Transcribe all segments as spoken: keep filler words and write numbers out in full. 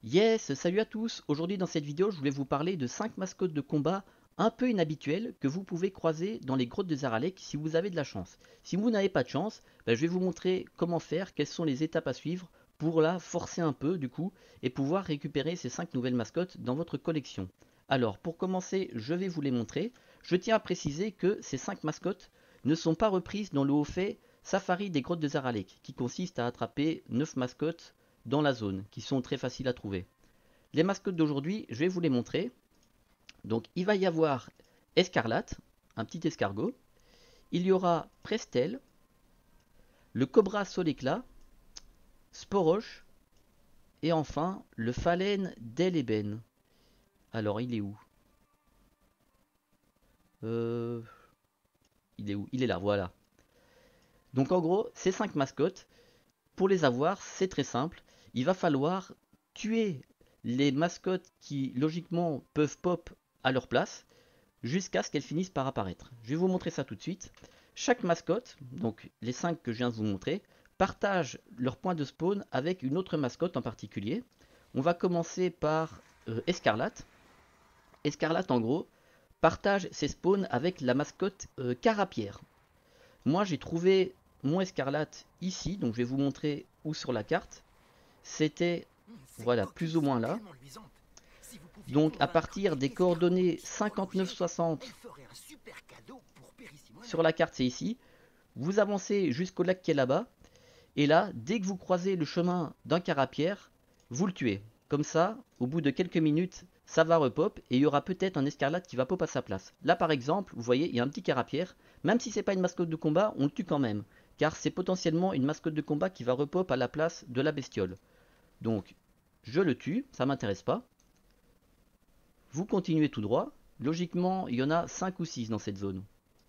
Yes, salut à tous. Aujourd'hui dans cette vidéo, je voulais vous parler de cinq mascottes de combat un peu inhabituelles que vous pouvez croiser dans les grottes de Zaralek si vous avez de la chance. Si vous n'avez pas de chance, ben, je vais vous montrer comment faire, quelles sont les étapes à suivre pour la forcer un peu du coup et pouvoir récupérer ces cinq nouvelles mascottes dans votre collection. Alors pour commencer, je vais vous les montrer. Je tiens à préciser que ces cinq mascottes ne sont pas reprises dans le haut fait Safari des grottes de Zaralek, qui consiste à attraper neuf mascottes dans la zone, qui sont très faciles à trouver. Les mascottes d'aujourd'hui, je vais vous les montrer. Donc il va y avoir Escarlate, un petit escargot. Il y aura Prestel, le Cobra Soléclat, Sporoche, et enfin le Phalène d'El-Eben. Alors il est où euh... Il est où Il est là, voilà. Donc en gros, ces cinq mascottes, pour les avoir, c'est très simple. Il va falloir tuer les mascottes qui logiquement peuvent pop à leur place jusqu'à ce qu'elles finissent par apparaître. Je vais vous montrer ça tout de suite. Chaque mascotte, donc les cinq que je viens de vous montrer, partagent leur point de spawn avec une autre mascotte en particulier. On va commencer par euh, Escarlate. Escarlate en gros partage ses spawns avec la mascotte euh, Carapière. Moi j'ai trouvé mon Escarlate ici, donc je vais vous montrer où sur la carte. C'était, voilà, plus ou moins là. Donc à partir des coordonnées cinquante-neuf soixante sur la carte, c'est ici. Vous avancez jusqu'au lac qui est là-bas. Et là, dès que vous croisez le chemin d'un carapière, vous le tuez. Comme ça, au bout de quelques minutes, ça va repop et il y aura peut-être un escarlate qui va pop à sa place. Là par exemple, vous voyez, il y a un petit carapière. Même si c'est pas une mascotte de combat, on le tue quand même. Car c'est potentiellement une mascotte de combat qui va repop à la place de la bestiole. Donc, je le tue, ça m'intéresse pas. Vous continuez tout droit. Logiquement, il y en a cinq ou six dans cette zone.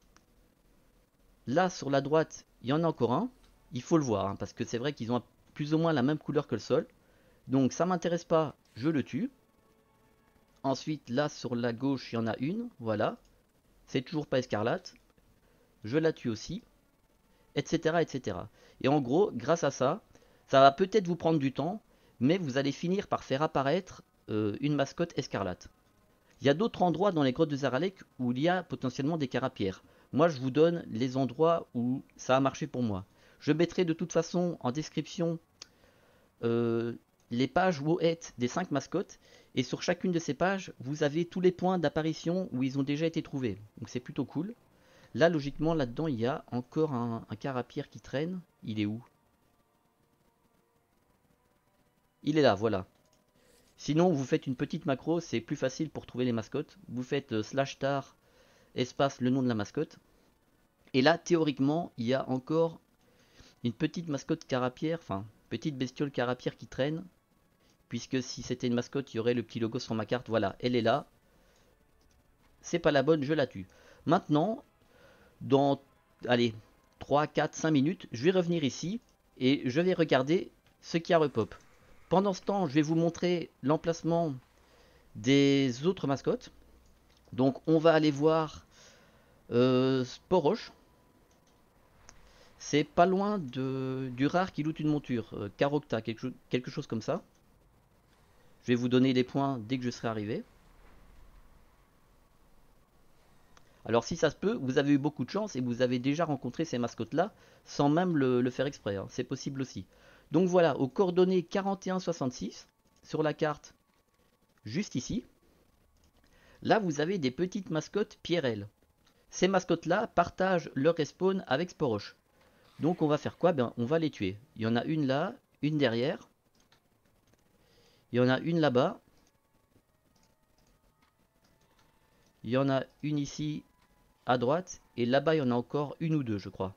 Là, sur la droite, il y en a encore un. Il faut le voir, hein, parce que c'est vrai qu'ils ont plus ou moins la même couleur que le sol. Donc, ça m'intéresse pas, je le tue. Ensuite, là, sur la gauche, il y en a une. Voilà. C'est toujours pas Escarlate. Je la tue aussi. Etc, et cetera. Et en gros, grâce à ça, ça va peut-être vous prendre du temps, mais vous allez finir par faire apparaître euh, une mascotte Escarlate. Il y a d'autres endroits dans les grottes de Zaralek où il y a potentiellement des carapières. Moi, je vous donne les endroits où ça a marché pour moi. Je mettrai de toute façon en description euh, les pages Wohet des cinq mascottes. Et sur chacune de ces pages, vous avez tous les points d'apparition où ils ont déjà été trouvés. Donc c'est plutôt cool. Là, logiquement, là-dedans, il y a encore un, un carapière qui traîne. Il est où? Il est là, voilà. Sinon, vous faites une petite macro, c'est plus facile pour trouver les mascottes. Vous faites euh, slash star espace le nom de la mascotte. Et là, théoriquement, il y a encore une petite mascotte carapière, enfin, petite bestiole carapière qui traîne. Puisque si c'était une mascotte, il y aurait le petit logo sur ma carte. Voilà, elle est là. C'est pas la bonne, je la tue. Maintenant, dans, allez, trois, quatre, cinq minutes, je vais revenir ici et je vais regarder ce qui a repop. Pendant ce temps, je vais vous montrer l'emplacement des autres mascottes. Donc on va aller voir euh, Sporoche. C'est pas loin de, du rare qui loot une monture. Euh, Carocta, quelque, quelque chose comme ça. Je vais vous donner les points dès que je serai arrivé. Alors si ça se peut, vous avez eu beaucoup de chance et vous avez déjà rencontré ces mascottes-là sans même le, le faire exprès. Hein. C'est possible aussi. Donc voilà, aux coordonnées quarante et un soixante-six, sur la carte, juste ici, là vous avez des petites mascottes Pierrel. Ces mascottes-là partagent leur respawn avec Sporoche. Donc on va faire quoi? Ben, on va les tuer. Il y en a une là, une derrière. Il y en a une là-bas. Il y en a une ici à droite. Et là-bas, il y en a encore une ou deux, je crois.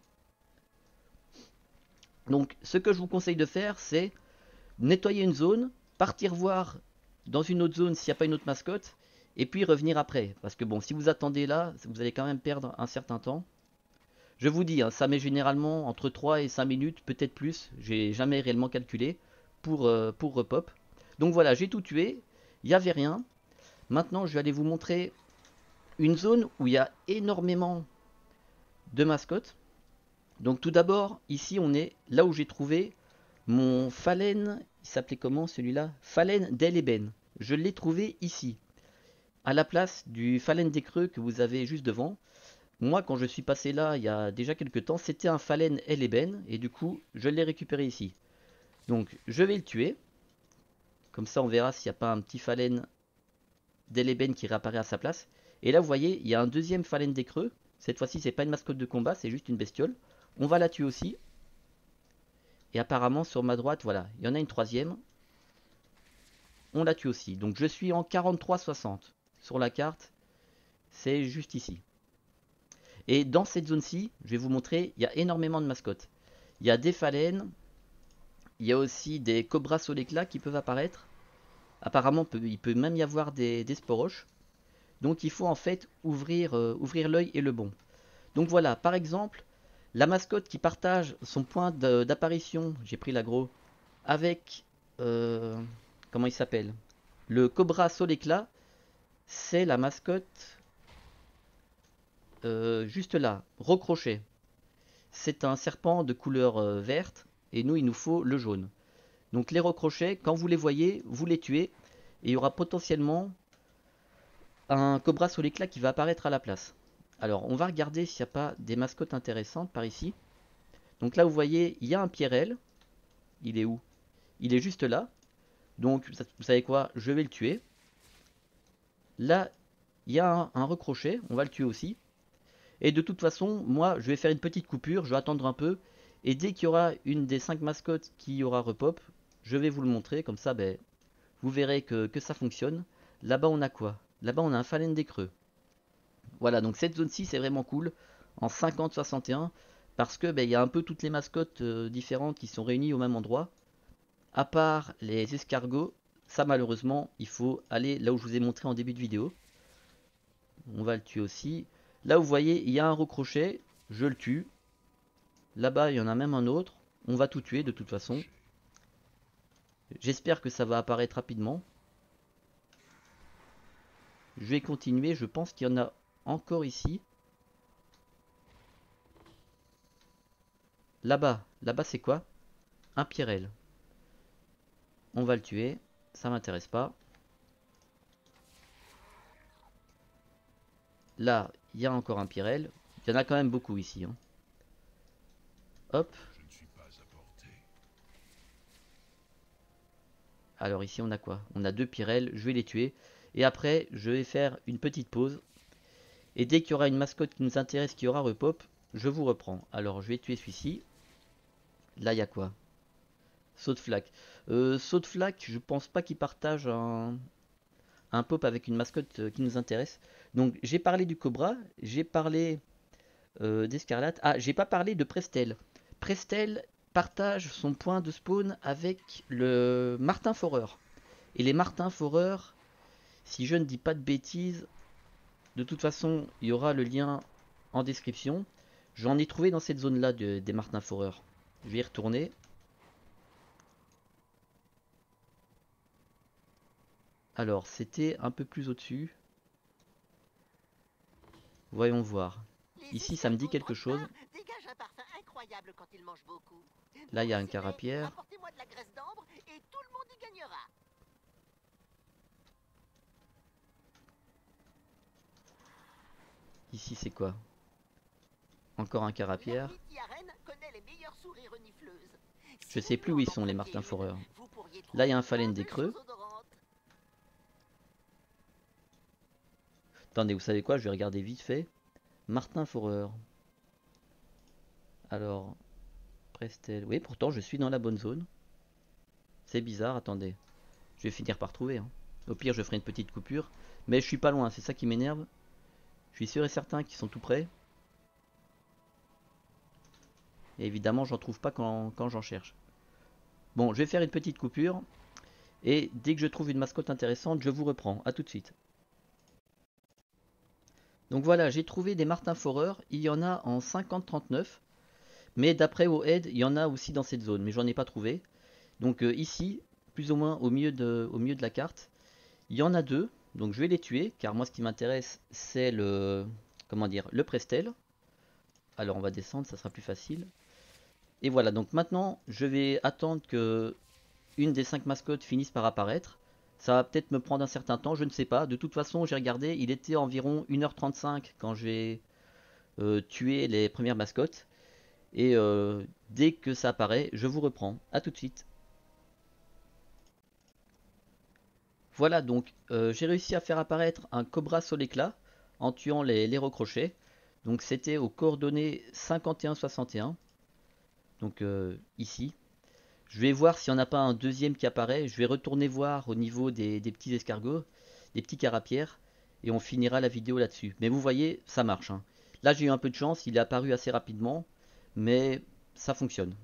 Donc ce que je vous conseille de faire, c'est nettoyer une zone, partir voir dans une autre zone s'il n'y a pas une autre mascotte, et puis revenir après. Parce que bon, si vous attendez là, vous allez quand même perdre un certain temps. Je vous dis, hein, ça met généralement entre trois et cinq minutes, peut-être plus. J'ai jamais réellement calculé pour, euh, pour repop. Donc voilà, j'ai tout tué. Il n'y avait rien. Maintenant, je vais aller vous montrer une zone où il y a énormément de mascottes. Donc tout d'abord, ici, on est là où j'ai trouvé mon Phalène il s'appelait comment celui-là? Phalène d'El Eben. Je l'ai trouvé ici, à la place du Phalène des Creux que vous avez juste devant. Moi, quand je suis passé là, il y a déjà quelques temps, c'était un Phalène El Eben, et du coup, je l'ai récupéré ici. Donc, je vais le tuer. Comme ça, on verra s'il n'y a pas un petit Phalène d'El Eben qui réapparaît à sa place. Et là, vous voyez, il y a un deuxième Phalène des Creux. Cette fois-ci, c'est pas une mascotte de combat, c'est juste une bestiole. On va la tuer aussi. Et apparemment, sur ma droite, voilà, il y en a une troisième. On la tue aussi. Donc, je suis en quarante-trois soixante sur la carte. C'est juste ici. Et dans cette zone-ci, je vais vous montrer, il y a énormément de mascottes. Il y a des phalènes. Il y a aussi des cobras sur l'éclat qui peuvent apparaître. Apparemment, il peut même y avoir des, des sporoches. Donc il faut en fait ouvrir, euh, ouvrir l'œil et le bon. Donc voilà, par exemple, la mascotte qui partage son point d'apparition, j'ai pris l'agro, avec, euh, comment il s'appelle, le cobra sol éclat, c'est la mascotte euh, juste là, recrochet. C'est un serpent de couleur euh, verte, et nous il nous faut le jaune. Donc les recrochets, quand vous les voyez, vous les tuez, et il y aura potentiellement un cobra sur l'éclat qui va apparaître à la place. Alors on va regarder s'il n'y a pas des mascottes intéressantes par ici. Donc là vous voyez, il y a un Pierrel. Il est où? Il est juste là. Donc vous savez quoi? Je vais le tuer. Là, il y a un, un recrochet. On va le tuer aussi. Et de toute façon, moi je vais faire une petite coupure. Je vais attendre un peu. Et dès qu'il y aura une des cinq mascottes qui aura repop, je vais vous le montrer. Comme ça, ben, vous verrez que, que ça fonctionne. Là-bas on a quoi? Là-bas on a un phalène des creux. Voilà, donc cette zone-ci c'est vraiment cool, en cinquante soixante et un, parce que ben, y a un peu toutes les mascottes euh, différentes qui sont réunies au même endroit. À part les escargots, ça malheureusement, il faut aller là où je vous ai montré en début de vidéo. On va le tuer aussi. Là vous voyez, il y a un recrochet, je le tue. Là-bas, il y en a même un autre. On va tout tuer de toute façon. J'espère que ça va apparaître rapidement. Je vais continuer, je pense qu'il y en a encore ici. Là-bas, là-bas c'est quoi? Un Pierrel. On va le tuer, ça m'intéresse pas. Là, il y a encore un Pierrel. Il y en a quand même beaucoup ici. Hein. Hop. Alors ici on a quoi? On a deux Pierrel, je vais les tuer. Et après, je vais faire une petite pause. Et dès qu'il y aura une mascotte qui nous intéresse, qui aura repop, je vous reprends. Alors je vais tuer celui-ci. Là, il y a quoi? Saut de flaque. Euh, saut de flaque, je pense pas qu'il partage un, un pop avec une mascotte qui nous intéresse. Donc j'ai parlé du Cobra, j'ai parlé euh, d'Escarlate. Ah, j'ai pas parlé de Prestel. Prestel partage son point de spawn avec le Martin Foreur. Et les Martin Foreur, si je ne dis pas de bêtises, de toute façon, il y aura le lien en description. J'en ai trouvé dans cette zone-là de, des Martin Foreur. Je vais y retourner. Alors, c'était un peu plus au-dessus. Voyons voir. Ici, ça me dit quelque chose. Là, il y a un carapierre. Ici, c'est quoi? Encore un carapierre. Je sais plus où ils sont, les Martin Foreur. Là, il y a un phalène des creux. Attendez, vous savez quoi? Je vais regarder vite fait. Martin Foreur. Alors, Prestel. Oui, pourtant, je suis dans la bonne zone. C'est bizarre, attendez. Je vais finir par trouver. Hein. Au pire, je ferai une petite coupure. Mais je suis pas loin, c'est ça qui m'énerve. Je suis sûr et certain qu'ils sont tout près. Et évidemment, j'en trouve pas quand, quand j'en cherche. Bon, je vais faire une petite coupure. Et dès que je trouve une mascotte intéressante, je vous reprends. A tout de suite. Donc voilà, j'ai trouvé des Martin Foreur. Il y en a en cinquante trente-neuf. Mais d'après Ohead, il y en a aussi dans cette zone. Mais j'en ai pas trouvé. Donc euh, ici, plus ou moins au milieu, de, au milieu de la carte, il y en a deux. Donc je vais les tuer. Car moi, ce qui m'intéresse, c'est le... Comment dire? Le Prestel. Alors on va descendre, ça sera plus facile. Et voilà, donc maintenant, je vais attendre que une des cinq mascottes finisse par apparaître. Ça va peut-être me prendre un certain temps, je ne sais pas. De toute façon, j'ai regardé, il était environ une heure trente-cinq quand j'ai euh, tué les premières mascottes. Et euh, dès que ça apparaît, je vous reprends. A tout de suite. Voilà, donc euh, j'ai réussi à faire apparaître un cobra soléclat en tuant les, les recrochets. Donc c'était aux coordonnées cinquante et un soixante et un. Donc euh, ici. Je vais voir s'il n'y en a pas un deuxième qui apparaît. Je vais retourner voir au niveau des, des petits escargots, des petits carapières. Et on finira la vidéo là-dessus. Mais vous voyez, ça marche, hein. Là j'ai eu un peu de chance, il est apparu assez rapidement. Mais ça fonctionne.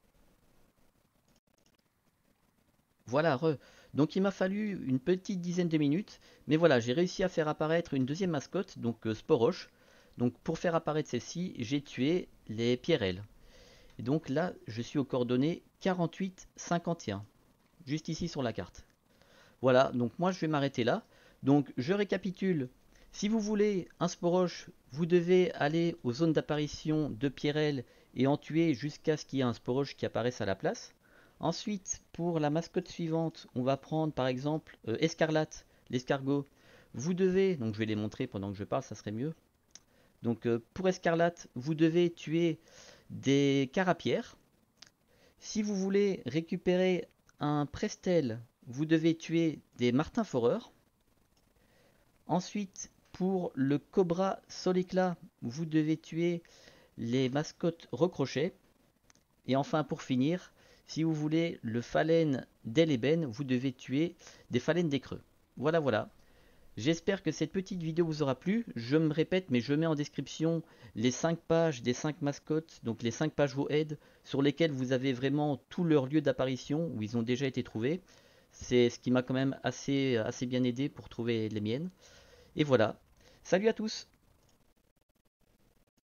Voilà, re. Donc il m'a fallu une petite dizaine de minutes, mais voilà, j'ai réussi à faire apparaître une deuxième mascotte, donc euh, Sporoche. Donc pour faire apparaître celle-ci, j'ai tué les Pierrelles. Et donc là, je suis aux coordonnées quarante-huit cinquante et un, juste ici sur la carte. Voilà, donc moi je vais m'arrêter là. Donc je récapitule. Si vous voulez un Sporoche, vous devez aller aux zones d'apparition de Pierrelle et en tuer jusqu'à ce qu'il y ait un Sporoche qui apparaisse à la place. Ensuite, pour la mascotte suivante, on va prendre par exemple euh, Escarlate, l'escargot. Vous devez, donc je vais les montrer pendant que je parle, ça serait mieux. Donc euh, pour Escarlate, vous devez tuer des carapières. Si vous voulez récupérer un Prestel, vous devez tuer des martins foreurs. Ensuite, pour le cobra soléclat, vous devez tuer les mascottes recrochets. Et enfin, pour finir, si vous voulez le phalène d'Eleben, vous devez tuer des phalènes des creux. Voilà, voilà. J'espère que cette petite vidéo vous aura plu. Je me répète, mais je mets en description les cinq pages des cinq mascottes, donc les cinq pages Wohead, sur lesquelles vous avez vraiment tout leur lieu d'apparition, où ils ont déjà été trouvés. C'est ce qui m'a quand même assez, assez bien aidé pour trouver les miennes. Et voilà. Salut à tous!